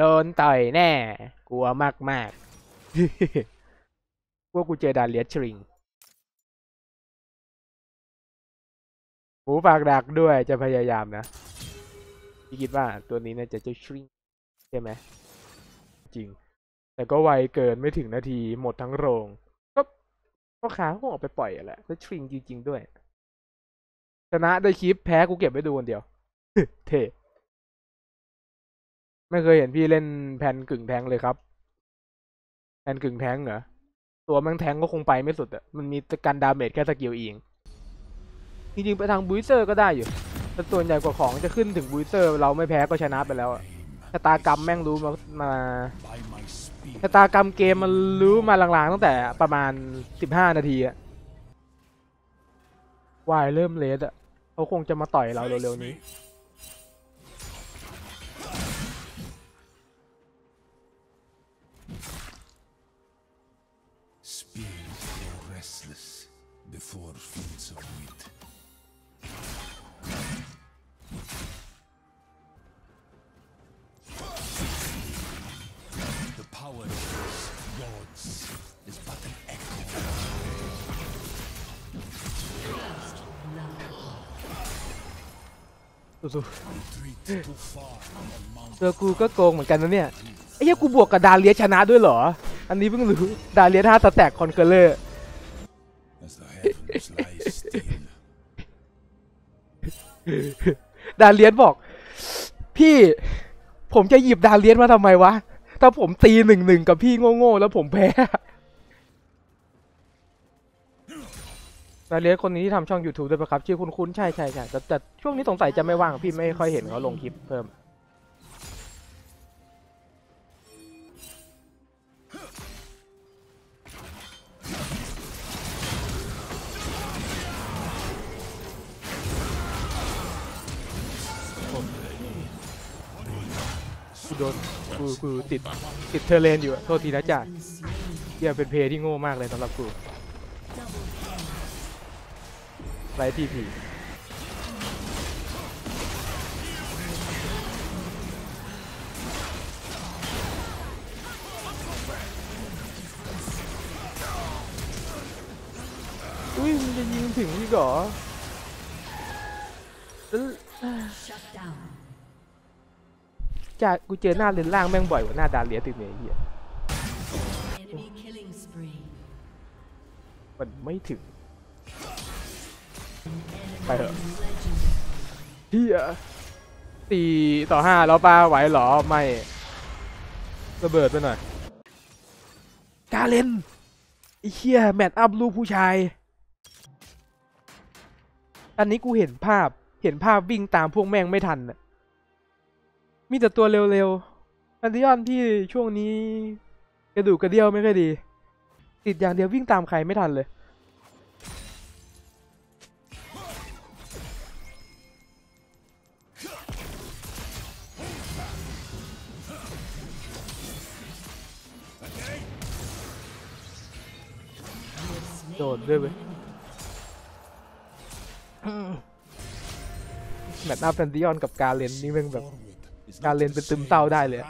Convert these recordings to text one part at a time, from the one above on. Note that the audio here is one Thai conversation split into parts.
โดนต่อยแน่กลัวมากมากพวกกูเจอดาเลียสชริงหมูฝากดักด้วยจะพยายามนะพี่คิดว่าตัวนี้น่าจะชริงใช่ไหมจริงแต่ก็ไวเกินไม่ถึงนาทีหมดทั้งโรงก็พ่อค้าคงออกไปปล่อยแหละแล้วชริงจริงๆด้วยชนะได้คลิปแพ้กูเก็บไว้ดูคนเดียวเท่ไม่เคยเห็นพี่เล่นแพนกึ่งแทงเลยครับแพนกึ่งแทงเหรอตัวแม่งแทงก็คงไปไม่สุดอะมันมีการดาเมจแค่สกิลเองจริงๆไปทางบูสเซอร์ก็ได้อยู่แต่ส่วนใหญ่กว่าของจะขึ้นถึงบูสเซอร์เราไม่แพ้ก็ชนะไปแล้วอะชะตากรรมแม่งรู้มาชะตากรรมเกมมันรู้มาลางๆตั้งแต่ประมาณ15 นาทีอะวายเริ่มเลสอะเขาคงจะมาต่อยเราเร็วๆนี้สู้ๆตัวกูก็โกงเหมือนกันนะเนี่ยไอ้เหี้ยกูบวกกับดาเลียชนะด้วยเหรออันนี้เพิ่งรู้ดาเลีย5 สแต็กคอนเกอร์เลอร์ดาเลียนบอกพี่ผมจะหยิบดาเลียนมาทำไมวะถ้าผมตี1-1กับพี่โง่ๆแล้วผมแพ้ดาเลียนคนนี้ที่ทำช่อง YouTube ด้วยปะครับชื่อคุ้นๆใช่แต่ช่วงนี้สงสัยจะไม่ว่างพี่ไม่ค่อยเห็นเขาลงคลิปเพิ่มกูโดนกูติดเทเลนอยู่โทษทีนะจ๊ะเหี้ยเป็นเพย์ที่โง่มากเลยสำหรับกูไรทีพีอุ้ยมันจะยิงถึงนี่เหรอจากกูเจอหน้าเลนล่างแม่งบ่อยกว่าหน้าดาเลียติดเนี่ยเฮียมันไม่ถึงไปเถอะเฮีย4-5แล้วป้าไหวหรอไม่ระเบิดไปหน่อยกาเลนไอ้เฮียแมตช์อัพลูกผู้ชายอันนี้กูเห็นภาพวิ่งตามพวกแม่งไม่ทันน่ะมีแต่ตัวเร็วๆอันที่ยอนที่ช่วงนี้กระดูกกระเดี่ยวไม่ค่อยดีติดอย่างเดียววิ่งตามใครไม่ทันเลยโดนด้วยเว้ยแมตช์อัพแฟนติออนกับกาเลนนี่แม่งแบบกาเลนเป็นตึมเต้าได้เลย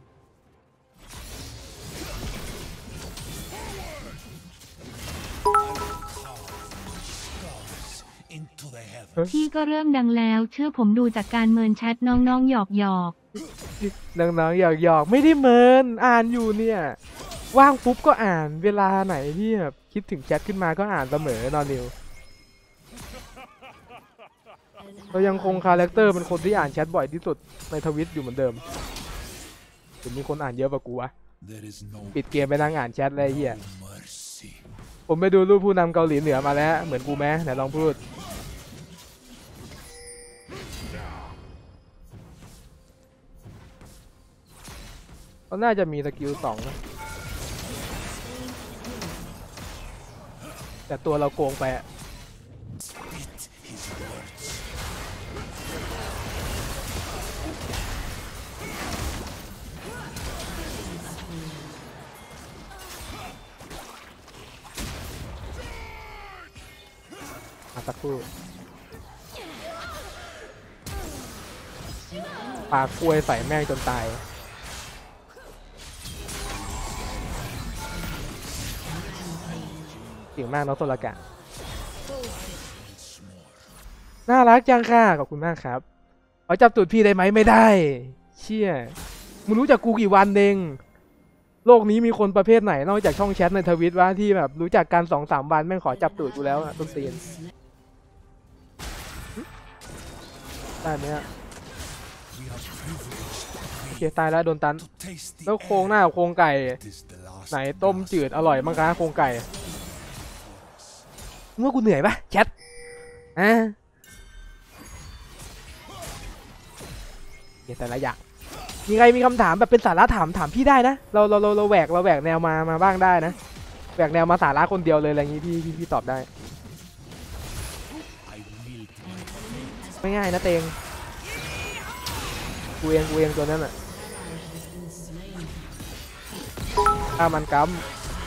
พี่ก็เริ่มดังแล้วเชื่อผมดูจากการเมินแชทน้องๆหยอกน้องๆหยอกไม่ได้เมินอ่านอยู่เนี่ยว่างปุ๊บก็อ่านเวลาไหนที่แบบคิดถึงแชทขึ้นมาก็อ่านเสมอนอนนิวเรายังคงคาแรคเตอร์เป็นคนที่อ่านแชทบ่อยที่สุดในทวิตอยู่เหมือนเดิมถึงมีคนอ่านเยอะกว่ากูวะปิดเกมไปนั่งอ่านแชทอะไรเหี้ยผมไปดูรูปผู้นำเกาหลีเหนือมาแล้วเหมือนกูไหมไหนลองพูดเขาน่าจะมีสกิล2นะแต่ตัวเราโกงไปอะสักครู่ปากกล้วยใส่แม่งจนตายก่งมากน้องโซลากะน่ารักจังค่ะขอบคุณมากครับขอจับตูดพี่ได้ไหมไม่ได้เชี่ยมึงรู้จักกูกี่วันเองโลกนี้มีคนประเภทไหนนอกจากช่องแชทในทวิตว่าที่แบบรู้จักกัน2-3 วันแม่งขอจับตูดกูแล้วอะต้นตีนได้ไหมอะโอเคตายแล้วโดนตันแล้วโครงหน้าโครงไก่ไหนต้มจืดอร่อยมั้งคะโครงไก่เมื่อกูเหนื่อยปะแชทแต่ละอย่างมีใครมีคำถามแบบเป็นสาระถามพี่ได้นะเราแหวกแนวมาบ้างได้นะแหวกแนวมาสาระคนเดียวเลยอะไรอย่างนี้พี่ตอบได้ไม่ง่ายนะเตงกูเองตัวนั้นอ่ะถ้ามันกัม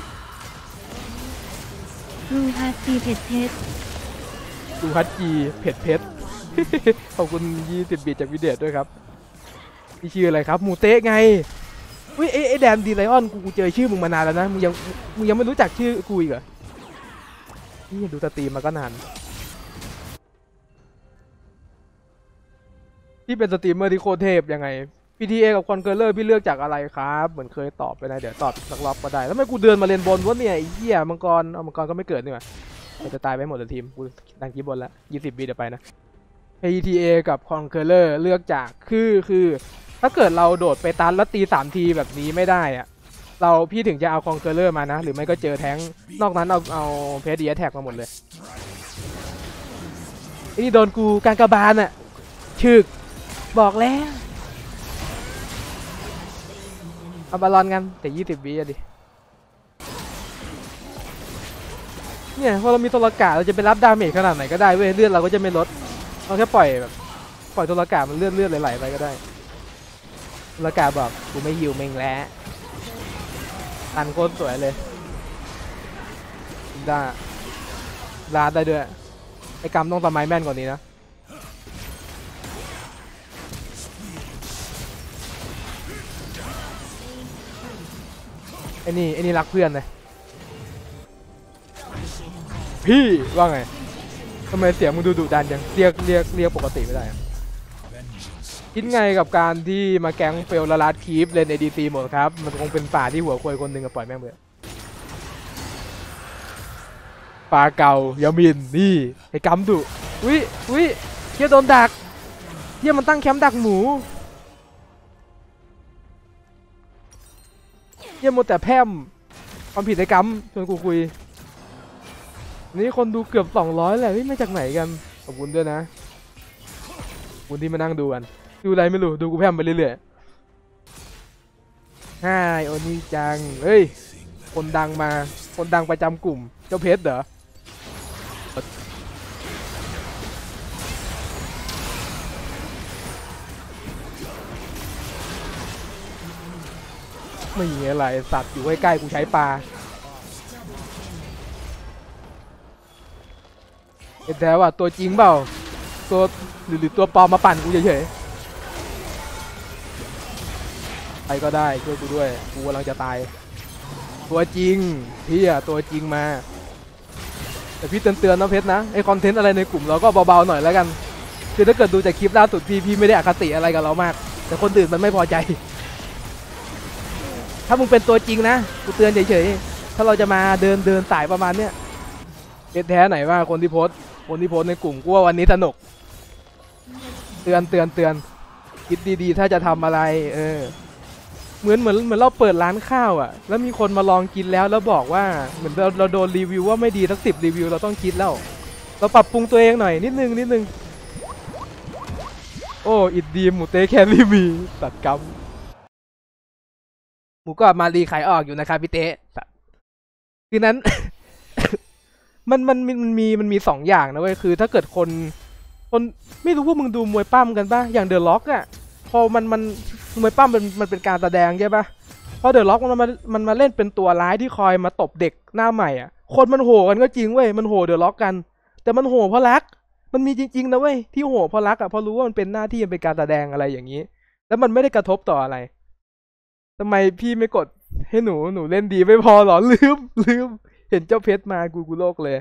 ดูฮาซีเผ็ดเพชรดูฮัตจีเผ็ดเพชร ขอบคุณ20 บิตจากวิเดียด้วยครับนี่ชื่ออะไรครับหมูเต๊ะไงวิไอแดนดีไลออนกูเจอชื่อมึงมานานแล้วนะมึงยังไม่รู้จักชื่อกูอีกเหรอนี่ดูสตรีมมาก็นานที่เป็นสตรีมเมอร์ที่โคตรเทพยังไง PTA กับคอนเกอร์เลอร์พี่เลือกจากอะไรครับเหมือนเคยตอบไปนะเดี๋ยวตอบสักรอบก็ได้แล้วทำไมกูเดินมาเลนบนวะเนี่ยไอ้เหี้ยมังกรก็ไม่เกิดนี่หว่าจะตายไปหมดเลยทีมกูดังกี้บนแล้ว20 บิตเดี๋ยวไปนะ PTA กับ Conqueror เลือกจากคือถ้าเกิดเราโดดไปตันแล้วตี3 ทีแบบนี้ไม่ได้อะพี่ถึงจะเอา Conqueror มานะหรือไม่ก็เจอแท้งนอกนั้นเอาเพจดีแท็กมาหมดเลยไอ้นี่โดนกูกางกระบาลอะฉึกบอกแล้วเอาบอลลอนกันแต่20 วิอะดิเนี่ยพอเรามีตัวละกาเราจะไปรับดาเมจขนาดไหนก็ได้เว้ยเลือดเราก็จะไม่ลดเราแค่ปล่อยตัวละกามันเลือดไหลๆไปก็ได้ตัวละกาบอกกูไม่หิวเมงแล้วตันโคตรสวยเลยได้ลาดได้ด้วยไอ้กำต้องทำไมแม่นกว่านี้นะไอ้นี่รักเพื่อนเลยพี่ว่าไงทำไมเสียงมึงดุดันจังเรียกปกติไม่ได้คิดไงกับการที่มาแก๊งเฟลละลาดคีฟเล่น ADC หมดครับมันคงเป็นป่าที่หัวควยคนหนึ่งกับปล่อยแม่งเบื่อปลาเก่ายามินนี่ไอ้กำดุวิเฮียโดนดักเฮียมันตั้งแคมป์ดักหมูเฮียหมดแต่แพร่มความผิดไอ้กำชวนกูคุยนี่คนดูเกือบ200แหละไม่จากไหนกันขอบคุณด้วยนะขอบคุณที่มานั่งดูกันดูอะไรไม่รู้ดูกูแพร่มไปเรื่อยๆฮ่าโอนี่จังเฮ้ยคนดังประจำกลุ่มเจ้าเพชรเหรอไม่มีอะไรสัตว์อยู่ใกล้ๆกูใช้ปลาแต่ว่าตัวจริงเปล่าตัวหรือตัวปลอมมาปั่นกูเฉยๆใครก็ได้ช่วยกูด้วยกูกำลังจะตายตัวจริงพี่อะตัวจริงมาแต่พี่เตือนนะเพชรนะไอคอนเทนต์อะไรในกลุ่มเราก็เบาๆหน่อยแล้วกันคือถ้าเกิดดูจากคลิปล่าสุดพี่ไม่ได้อคติอะไรกับเรามากแต่คนอื่นมันไม่พอใจถ้ามึงเป็นตัวจริงนะกูเตือนเฉยๆถ้าเราจะมาเดินสายประมาณเนี้ยเป็นแท้ไหนว่าคนที่โพสในกลุ่มกูว่าวันนี้สนุกเตือนคิดดีๆถ้าจะทำอะไรเหมือนเราเปิดร้านข้าวอ่ะแล้วมีคนมาลองกินแล้วบอกว่าเหมือนเราโดนรีวิวว่าไม่ดีสัก10 รีวิวเราต้องคิดแล้วเราปรับปรุงตัวเองหน่อยนิดนึงโอ้อิดดีหมูเต้แคลรี่มีตัดกำหมูกรอบมารีขายออกอยู่นะครับพี่เต้คือนั้น มันมี2 อย่างนะเว้ยคือถ้าเกิดคนไม่รู้พวกมึงดูมวยปั้มกันป่ะอย่างเดอะล็อกอ่ะพอมันมวยปั้มมันเป็นการแสดงใช่ป่ะพอเดอะล็อกมันมาเล่นเป็นตัวร้ายที่คอยมาตบเด็กหน้าใหม่อ่ะคนมันโห่กันก็จริงเว้ยมันโห่เดอะล็อกกันแต่มันโห่เพราะรักมันมีจริงๆนะเว้ยที่โห่เพราะรักอ่ะเพราะรู้ว่ามันเป็นหน้าที่มันเป็นการแสดงอะไรอย่างนี้แล้วมันไม่ได้กระทบต่ออะไรทำไมพี่ไม่กดให้หนูเล่นดีไม่พอหรอลืมเห็นเจ้าเพชรมากูโลกเลย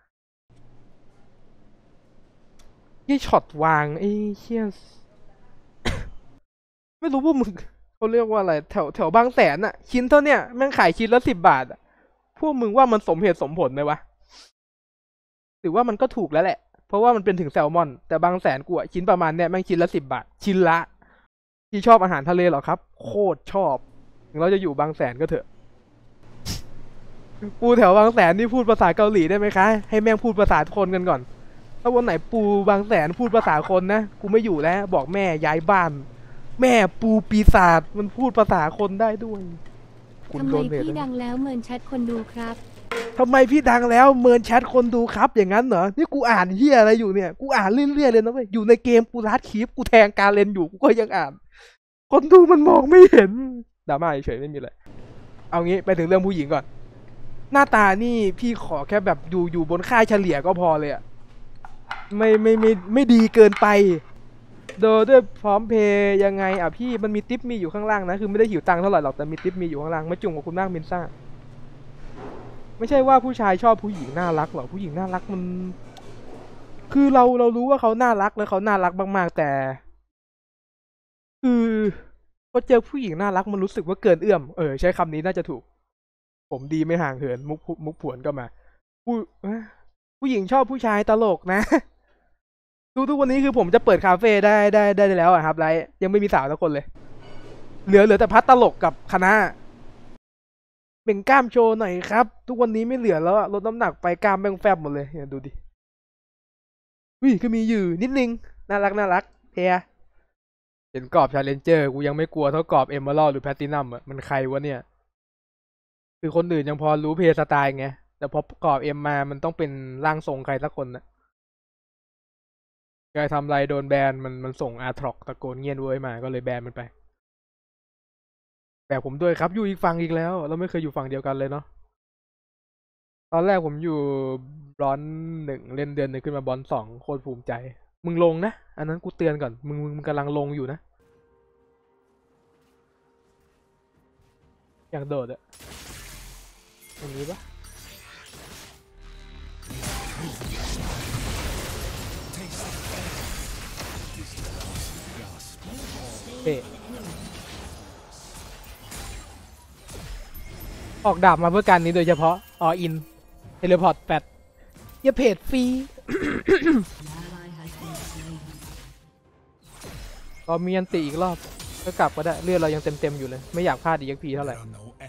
ยี่ช็อตวางไอ้เชี่ย ไม่รู้ว่ามึงเขาเรียกว่าอะไรแถวบางแสนอะชิ้นเท่าเนี้ยแม่งขายชิ้นละ10 บาทอะพวกมึงว่ามันสมเหตุสมผลไหมวะถือว่ามันก็ถูกแล้วแหละเพราะว่ามันเป็นถึงแซลมอนแต่บางแสนกูอะชิ้นประมาณเนี้ยแม่งชิ้นละ10 บาทชิ้นละที่ชอบอาหารทะเลเหรอครับโคตรชอบถึงเราจะอยู่บางแสนก็เถอะปูแถวบางแสนนี่พูดภาษาเกาหลีได้ไหมคะให้แม่งพูดภาษาคนกันก่อนถ้าวันไหนปูบางแสนพูดภาษาคนนะกูไม่อยู่แล้วบอกแม่ย้ายบ้านแม่ปูปีศาจมันพูดภาษาคนได้ด้วยคุณทำโดไมนเนทพี่ดังแล้วเมินแชทคนดูครับทำไมพี่ดังแล้วเมินแชทคนดูครับอย่างนั้นเหรอนี่กูอ่านเฮียอะไรอยู่เนี่ยกูอ่านเรื่อยๆเลยนะเว้ยอยู่ในเกมกูรัดคลิปกูแทงการเล่นอยู่กูก็ยังอ่านคนดูมันมองไม่เห็นดราม่าเฉยๆไม่มีอะไรเอางี้ไปถึงเรื่องผู้หญิงก่อนหน้าตานี่พี่ขอแค่แบบอยู่บนค่าเฉลี่ยก็พอเลยอะไม่ดีเกินไปโดยด้วยพร้อมเพย์ยังไงอ่ะพี่มันมีทิปมีอยู่ข้างล่างนะคือไม่ได้หิวตังค์เท่าไหร่หรอกแต่มีทิปมีอยู่ข้างล่างไม่จุ่มกับคุณมากมินซ่าไม่ใช่ว่าผู้ชายชอบผู้หญิงน่ารักหรอกผู้หญิงน่ารักมันคือเรารู้ว่าเขาน่ารักแล้วเขาน่ารักมากๆแต่คือพอเจอผู้หญิงน่ารักมันรู้สึกว่าเกินเอื้อมใช้คำนี้น่าจะถูกผมดีไม่ห่างเหินมุกผวนก็มาผู้ผู้หญิงชอบผู้ชายตลกนะทุกวันนี้คือผมจะเปิดคาเฟ่ได้แล้วอะครับไรยังไม่มีสาวสักคนเลยเหลือแต่พัดตลกกับคณะเบ่งกล้ามโชว์หน่อยครับทุกวันนี้ไม่เหลือแล้วอะลดน้ำหนักไปกล้ามแม่งแฟบหมดเลยเนี่ยดูดิวิก็มีอยู่นิดนึงน่ารักเพียเห็นกรอบชาเลนเจอร์กูยังไม่กลัวเท่ากรอบเอมเมอรัลหรือแพลตินัมอะมันใครวะเนี่ยคือคนอื่นยังพอรู้เพย์สไตล์ไงแต่พอกรอบเอ็มมามันต้องเป็นร่างทรงใครสักคนนะใครทำไรโดนแบนมันส่งอาร์ทรอกตะโกนเงียนเว้ยมาก็เลยแบนมันไปแต่ผมด้วยครับอยู่อีกฝั่งอีกแล้วเราไม่เคยอยู่ฝั่งเดียวกันเลยเนาะตอนแรกผมอยู่บอล1เล่นเดือนหนึ่งขึ้นมาบอล2โคตรภูมิใจมึงลงนะอันนั้นกูเตือนก่อนมึงกำลังลงอยู่นะอยากโดดอะอย่างนี้ปะเฮ้ออกดาบมาเพื่อการนี้โดยเฉพาะอินเทเลพอร์ต8อย่าเพจฟรี ก็มีอันติอีกรอบก็กลับก็ได้เลือดเรายังเต็มอยู่เลยไม่อยากพลาดEXPเท่าไหร่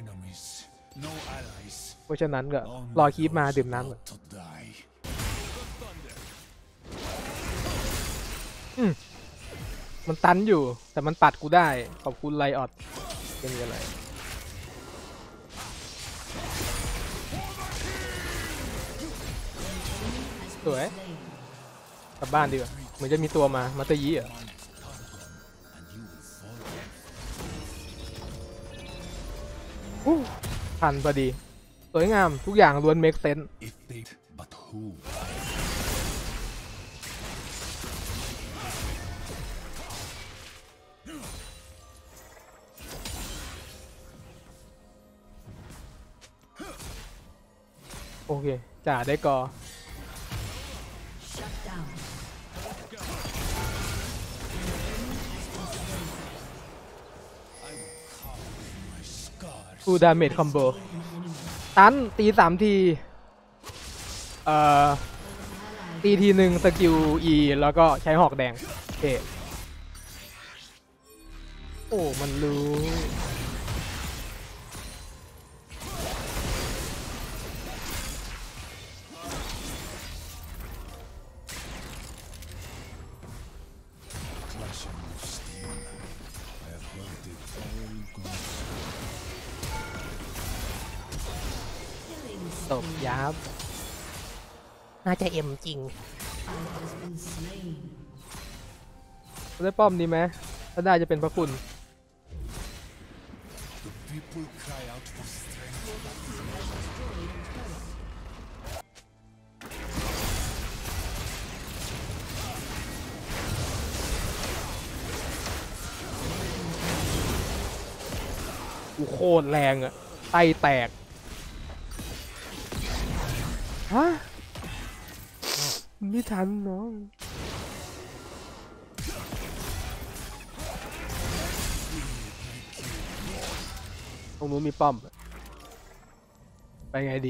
เพราะฉะนั้นก็รอคีปมาดื่มน้ำก่อนมันตันอยู่แต่มันตัดกูได้ขอบคุณไลออดเป็นอะไรสวยกลับบ้านดีกว่าเหมือนจะมีตัวมาเตอร์ยีเหรอทันพอดีสวยงามทุกอย่างล้วนเมคเซนส์โอเคจ่าได้กอฟูดาเมจคอมโบตันตี3 ทีตีทีหนึ่งสกิล E แล้วก็ใช้หอกแดงโอ้มันรู้ตบยับน่าจะเอ็มจริงได้ป้อมดีไหมถ้าได้จะเป็นพระคุณกูโคตรแรงอะไตแตกฮะไม่ทันน้องตรงนู้นมีป้อมไปไงดี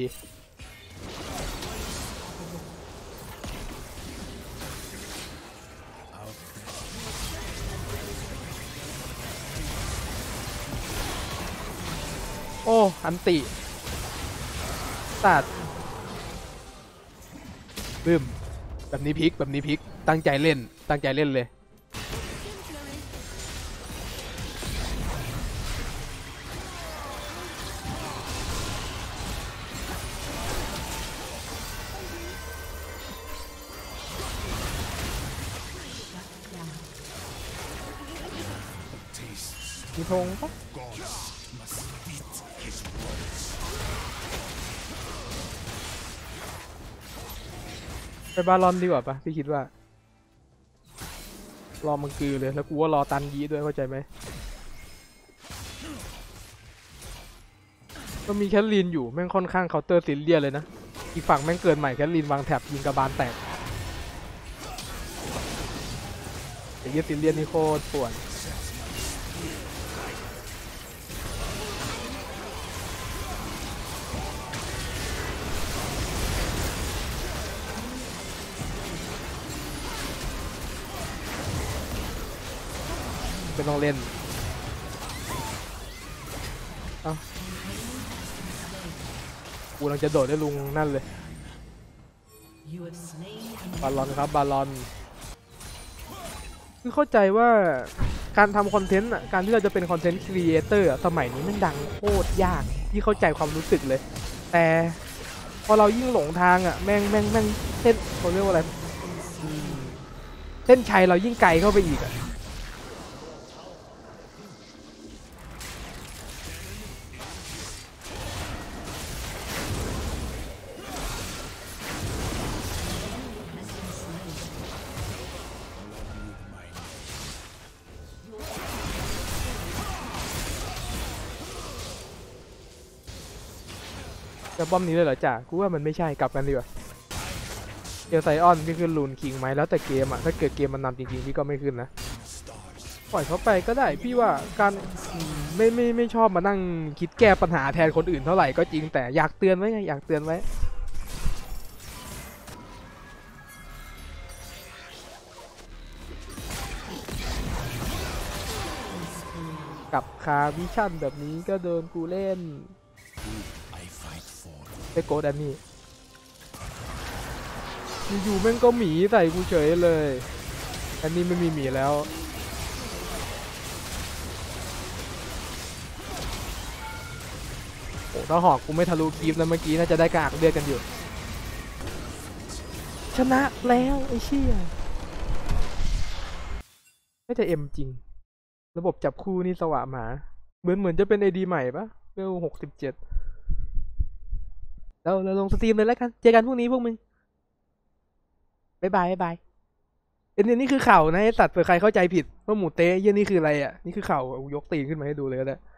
โอ้อันติสัตว์บึ้มแบบนี้พลิกแบบนี้พลิกตั้งใจเล่นตั้งใจเล่นเลยมีธงปะไปบาลอนดีกว่าปะพี่คิดว่ารอมังกือเลยแล้วกูว่ารอตันยีด้วยเข้าใจไหมก็มีแคทลีนอยู่แม่งค่อนข้างเคาน์เตอร์ซิลเลียเลยนะอีกฝั่งแม่งเกินใหม่แคทลีนวางแถบยิงกระบาลแตกแต่ยีซิลเลียนนี่โคตรป่วนไม่ต้องเล่นเอ้ากูกำลังจะโดดได้ลุงนั่นเลยบาลอนครับบาลอนคือเข้าใจว่าการทำคอนเทนต์อ่ะการที่เราจะเป็นคอนเทนต์ครีเอเตอร์สมัยนี้มันดังโคตรยากที่เข้าใจความรู้สึกเลยแต่พอเรายิ่งหลงทางอ่ะแม่งเส้นเขาเรียกว่าอะไรเส้นชัยเรายิ่งไกลเข้าไปอีกอ่ะจะป้อมนี้เลยเหรอจ่ากูว่ามันไม่ใช่กลับกันดีกว่าเอลไซออนพี่ขึ้นลูนคิงไหมแล้วแต่เกมอ่ะถ้าเกิดเกมมันนำจริงๆพี่ก็ไม่ขึ้นนะปล่อยเขาไปก็ได้พี่ว่าการไม่ชอบมานั่งคิดแก้ปัญหาแทนคนอื่นเท่าไหร่ก็จริงแต่อยากเตือนไว้ไงอยากเตือนไว้กับคาวิชั่นแบบนี้ก็เดินกูเล่นไปโกดันนี่อยู่ๆแม่งก็หมีใส่กูเฉยเลยอันนี้ไม่มีหมีแล้วโอ้ถ้าหอกกูไม่ทะลุกีฟแล้วเมื่อกี้น่าจะได้กระอักเลือดกันอยู่ชนะแล้วไอ้เชี่ยไม่จะเอ็มจริงระบบจับคู่นี่สว่างหมาเหมือนจะเป็น AD ใหม่ปะเวล67เราลงสตรีมเลยแล้วกันเจอกันพรุ่งนี้พวกมึงบ๊ายบายบ๊ายบายอันนี้คือเข่านะไอ้สัตว์เผื่อใครเข้าใจผิดว่าหมูเต๊ะเยี่ยนี่คืออะไรอ่ะนี่คือเข่ายกตีนขึ้นมาให้ดูเลยก็ได้